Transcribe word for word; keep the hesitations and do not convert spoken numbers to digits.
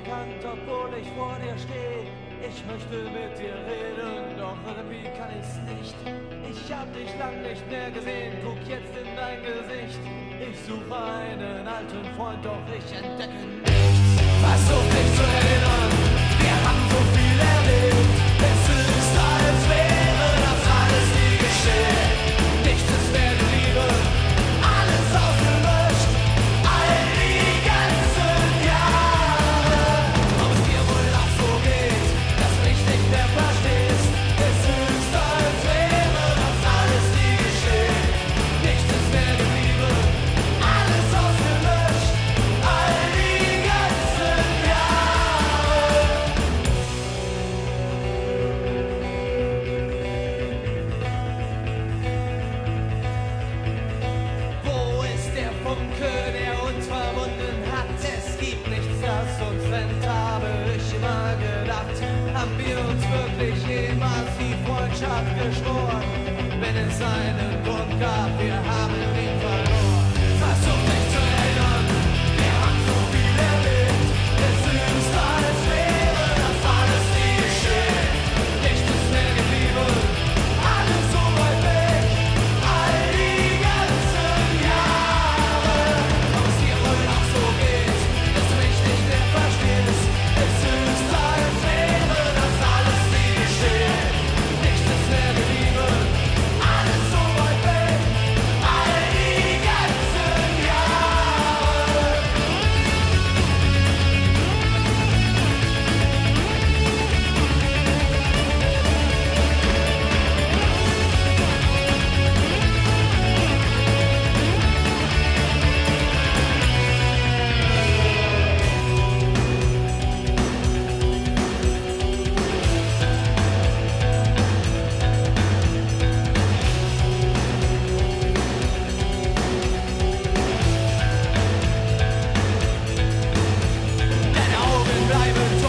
bekannt, obwohl ich vor dir stehe. Ich möchte mit dir reden, doch irgendwie kann ich's nicht. Ich hab dich lang nicht mehr gesehen, guck jetzt in dein Gesicht. Ich suche einen alten Freund, doch ich entdecke nichts. Versuch dich zu erinnern, wir haben so viel erlebt. Es ist, als wäre das alles nie geschehen. Nichts ist mehr die Liebe, alles ausgelöscht. All die ganzen Jahre. Ob es dir wohl auch so geht, dass du mich nicht mehr verstehst. Es ist, als wäre das alles nie geschehen. Nichts ist mehr die Liebe, alles ausgelöscht. All die ganzen Jahre. Wo ist der Funke, der uns verbunden hat? Es gibt nichts, das uns trennt, habe ich immer gedacht. Haben wir uns wirklich jemals die Freundschaft geschworen? Wenn es einen Grund gab, wir haben ihn verloren. Versuch dich zu erinnern, wir haben so viel erlebt. Es ist, als wäre das alles nie geschehen. Nichts ist mehr geblieben, alles so weit weg. All die ganzen Jahre. Ob es dir wohl auch so geht, dass du mich nicht mehr verstehst. Es ist, als wäre das alles nie geschehen. Nichts ist mehr geblieben, alles so weit weg. All die ganzen Jahre. Deine Augen bleiben